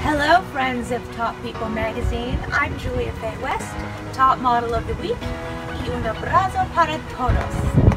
Hello friends of Top People Magazine, I'm Julia FAYE West, Top Model of the Week, y un abrazo para todos.